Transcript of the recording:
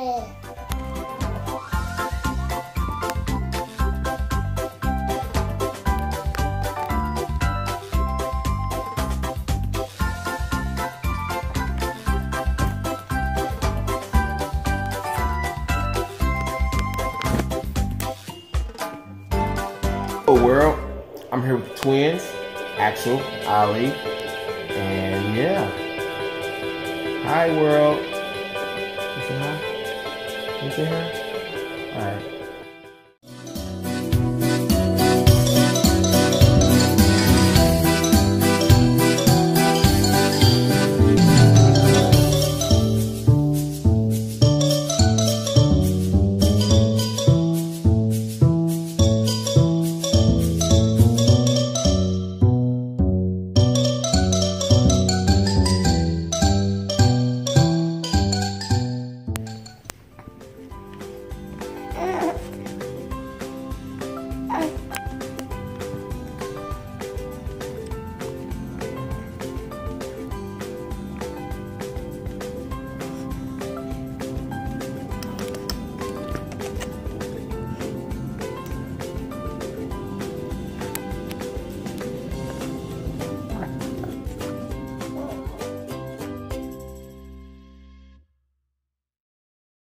Hello world, I'm here with the twins, Axel, Ali, and yeah. Hi world. You say hi? You say hi? Alright.